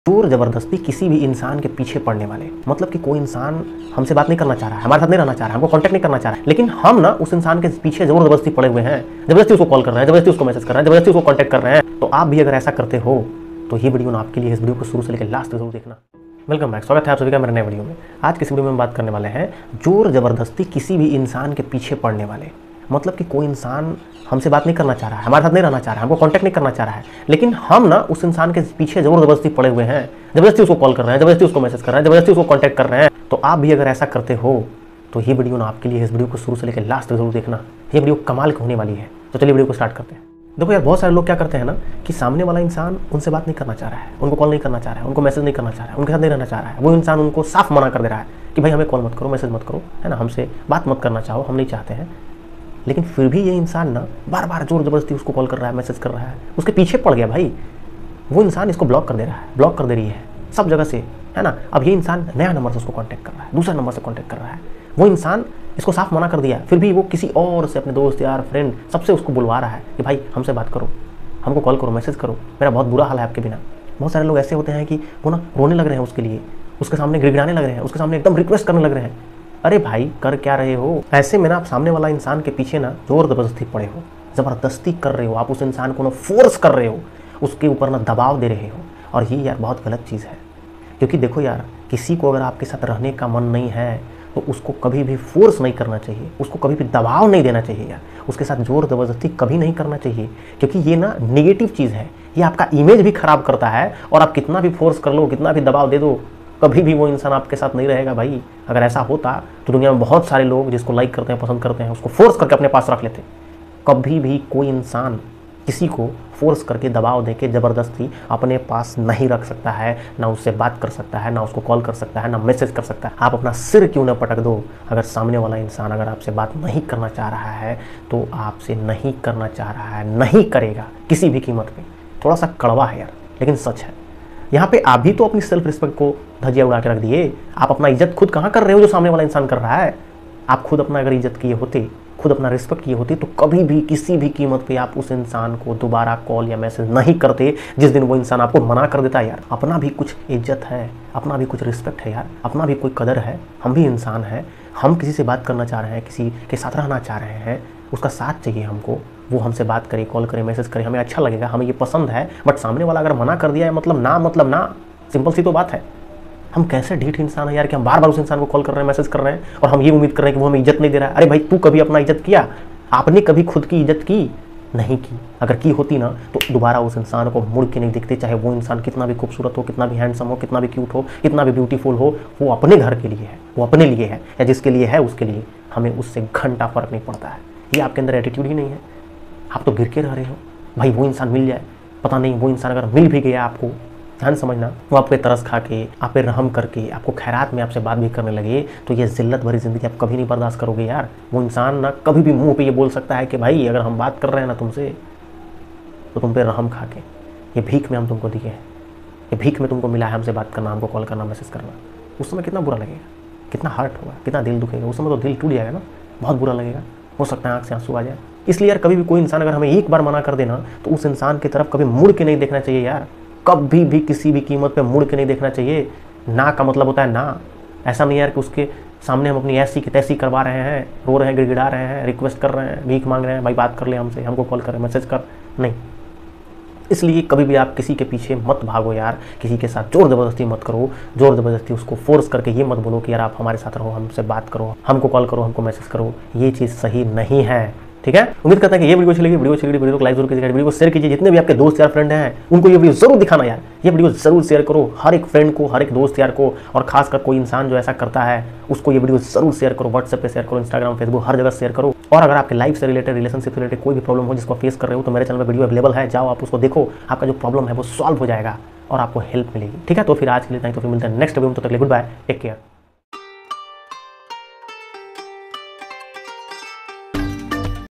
जोर जबरदस्ती किसी भी इंसान के पीछे पड़ने वाले, मतलब कि कोई इंसान हमसे बात नहीं करना चाह रहा है, हमारे साथ नहीं रहना चाह रहा है, हमको कांटेक्ट नहीं करना चाह रहा है, लेकिन हम ना उस इंसान के पीछे जोर जबरदस्ती पड़े हुए हैं, जबरदस्ती उसको कॉल कर रहे हैं, जबरदस्ती उसको मैसेज कर रहे हैं, जबरदस्ती उसको कांटेक्ट कर रहे हैं। तो आप भी अगर ऐसा करते हो तो ये वीडियो ना आपके लिए, इस वीडियो को शुरू से लेकर लास्ट तक जरूर देखना। वेलकम बैक, स्वागत है आप सभी का मेरे नए वीडियो में। आज की इस वीडियो में हम बात करने वाले हैं जोर जबरदस्ती किसी भी इंसान के पीछे पड़ने वाले, मतलब कि कोई इंसान हमसे बात नहीं करना चाह रहा है, हमारे साथ नहीं रहना चाह रहा है, हमको कांटेक्ट नहीं करना चाह रहा है, लेकिन हम ना उस इंसान के पीछे जोर जबरदस्ती पड़े हुए हैं, जबरदस्ती उसको कॉल कर रहे हैं, जबरदस्ती उसको मैसेज कर रहे हैं, जबरदस्ती उसको कांटेक्ट कर रहे हैं। तो आप भी अगर ऐसा करते हो तो ये वीडियो ना आपके लिए, इस वीडियो को शुरू से लेकर लास्ट तक जरूर देखना। ये वीडियो कमाल की होने वाली है। तो चलिए वीडियो को स्टार्ट करते हैं। देखो यार, बहुत सारे लोग क्या करते हैं ना कि सामने वाला इंसान उनसे बात नहीं करना चाह रहा है, उनको कॉल नहीं करना चाह रहा है, उनको मैसेज नहीं करना चाह रहा है, उनके साथ नहीं रहना चाह रहा है। वो इंसान उनको साफ मना कर दे रहा है कि भाई हमें कॉल मत करो, मैसेज मत करो, है ना, हमसे बात मत करना चाहो, हम नहीं चाहते हैं। लेकिन फिर भी ये इंसान ना बार बार जोर जबरदस्ती उसको कॉल कर रहा है, मैसेज कर रहा है, उसके पीछे पड़ गया भाई। वो इंसान इसको ब्लॉक कर दे रहा है, ब्लॉक कर दे रही है सब जगह से, है ना। अब ये इंसान नया नंबर से उसको कांटेक्ट कर रहा है, दूसरा नंबर से कांटेक्ट कर रहा है। वो इंसान इसको साफ मना कर दिया, फिर भी वो किसी और से, अपने दोस्त यार फ्रेंड सबसे उसको बुलवा रहा है कि भाई हमसे बात करो, हमको कॉल करो, मैसेज करो, मेरा बहुत बुरा हाल है आपके बिना। बहुत सारे लोग ऐसे होते हैं कि वो ना रोने लग रहे हैं उसके लिए, उसके सामने गिड़गिड़ाने लग रहे हैं, उसके सामने एकदम रिक्वेस्ट करने लग रहे हैं। अरे भाई कर क्या रहे हो? ऐसे में ना आप सामने वाला इंसान के पीछे ना जोर जबरदस्ती पड़े हो, जबरदस्ती कर रहे हो, आप उस इंसान को ना फोर्स कर रहे हो, उसके ऊपर ना दबाव दे रहे हो। और ये यार बहुत गलत चीज़ है, क्योंकि देखो यार, किसी को अगर आपके साथ रहने का मन नहीं है तो उसको कभी भी फोर्स नहीं करना चाहिए, उसको कभी भी दबाव नहीं देना चाहिए यार, उसके साथ जोर जबरदस्ती कभी नहीं करना चाहिए, क्योंकि ये ना नेगेटिव चीज़ है, ये आपका इमेज भी खराब करता है। और आप कितना भी फोर्स कर लो, कितना भी दबाव दे दो, कभी भी वो इंसान आपके साथ नहीं रहेगा भाई। अगर ऐसा होता तो दुनिया में बहुत सारे लोग जिसको लाइक करते हैं, पसंद करते हैं, उसको फोर्स करके अपने पास रख लेते। कभी भी कोई इंसान किसी को फोर्स करके, दबाव देके, ज़बरदस्ती अपने पास नहीं रख सकता है, ना उससे बात कर सकता है, ना उसको कॉल कर सकता है, ना मैसेज कर सकता है। आप अपना सिर क्यों ना पटक दो, अगर सामने वाला इंसान अगर आपसे बात नहीं करना चाह रहा है तो आपसे नहीं करना चाह रहा है, नहीं करेगा किसी भी कीमत पे। थोड़ा सा कड़वा है यार, लेकिन सच है। यहाँ पे आप भी तो अपनी सेल्फ रिस्पेक्ट को धजिया उड़ा के रख दिए। आप अपना इज्जत खुद कहाँ कर रहे हो जो सामने वाला इंसान कर रहा है? आप खुद अपना अगर इज्जत किए होते, खुद अपना रिस्पेक्ट किए होते, तो कभी भी किसी भी कीमत पे आप उस इंसान को दोबारा कॉल या मैसेज नहीं करते जिस दिन वो इंसान आपको मना कर देता है। यार अपना भी कुछ इज्जत है, अपना भी कुछ रिस्पेक्ट है यार, अपना भी कोई कदर है। हम भी इंसान हैं, हम किसी से बात करना चाह रहे हैं, किसी के साथ रहना चाह रहे हैं, उसका साथ चाहिए हमको, वो हमसे बात करे, कॉल करे, मैसेज करे, हमें अच्छा लगेगा, हमें ये पसंद है। बट सामने वाला अगर मना कर दिया है, मतलब ना, सिंपल सी तो बात है। हम कैसे ढीठ इंसान है यार कि हम बार बार उस इंसान को कॉल कर रहे हैं, मैसेज कर रहे हैं, और हम ये उम्मीद कर रहे हैं कि वो हमें इज्जत नहीं दे रहा है। अरे भाई, तू कभी अपना इज्जत किया? आपने कभी खुद की इज्जत की? नहीं की। अगर की होती ना तो दोबारा उस इंसान को मुड़ के नहीं देखते, चाहे वो इंसान कितना भी खूबसूरत हो, कितना भी हैंडसम हो, कितना भी क्यूट हो, कितना भी ब्यूटीफुल हो। वो अपने घर के लिए है, वो अपने लिए है, या जिसके लिए है उसके लिए, हमें उससे घंटा फर्क नहीं पड़ता है। ये आपके अंदर एटीट्यूड ही नहीं है, आप तो गिर के रह रहे हो। भाई वो इंसान मिल जाए, पता नहीं वो इंसान अगर मिल भी गया आपको, ध्यान समझना, वो आप पे तरस खा के, आप पे रहम करके, आपको खैरात में आपसे बात भी करने लगे, तो ये जिल्लत भरी ज़िंदगी आप कभी नहीं बर्दाश्त करोगे यार। वो इंसान ना कभी भी मुंह पे ये बोल सकता है कि भाई अगर हम बात कर रहे हैं ना तुमसे, तो तुम पे रहम खा के, ये भीख में हम तुमको दिए हैं, ये भीख में तुमको मिला है हमसे बात करना, हमको कॉल करना, मैसेज करना। उस समय कितना बुरा लगेगा, कितना हर्ट होगा, कितना दिल दुखेगा। उस समय तो दिल टूट जाएगा ना, बहुत बुरा लगेगा, हो सकता है आँख से आंसू आ जाए। इसलिए यार कभी भी कोई इंसान अगर हमें एक बार मना कर देना तो उस इंसान की तरफ कभी मुड़ के नहीं देखना चाहिए यार, कभी भी किसी भी कीमत पे मुड़ के नहीं देखना चाहिए। ना का मतलब होता है ना, ऐसा नहीं यार कि उसके सामने हम अपनी ऐसी की तैसी करवा रहे हैं, रो रहे हैं, गिड़गिड़ा रहे हैं, रिक्वेस्ट कर रहे हैं, भीख मांग रहे हैं, भाई बात कर ले हमसे, हमको कॉल कर, मैसेज कर, नहीं। इसलिए कभी भी आप किसी के पीछे मत भागो यार, किसी के साथ जोर ज़बरदस्ती मत करो, जोर ज़बरदस्ती उसको फोर्स करके ये मत बोलो कि यार आप हमारे साथ रहो, हमसे बात करो, हमको कॉल करो, हमको मैसेज करो। ये चीज़ सही नहीं है, ठीक है। उम्मीद करता है कि ये वीडियो अच्छी लगी। वीडियो को लाइक जरूर कीजिएगा, वीडियो को शेयर कीजिए, जितने भी आपके दोस्त यार फ्रेंड हैं उनको ये वीडियो जरूर दिखाना यार। ये वीडियो जरूर शेयर करो हर एक फ्रेंड को, हर एक दोस्त यार को, और खासकर कोई इंसान जो ऐसा करता है उसको ये वीडियो जरूर शेयर करो। व्हाट्सएप पे शेयर करो, इंस्टाग्राम, फेसबुक, हर जगह शेयर करो। और अगर आपके लाइफ से रिलेटेड, रिलेशनशिप से रिलेटेड कोई भी प्रॉब्लम हो जिसको फेस कर रहे हो, तो मेरे चैनल पर वीडियो अवेलेबल है, जाओ आप उसको देखो, आपका जो प्रॉब्लम है वो सॉल्व हो जाएगा और आपको हेल्प मिलेगी, ठीक है। तो फिर आज के लिए नहीं, तो फिर मिलते हैं नेक्स्ट वीडियो में। तो तक गुड बाय, टेक केयर।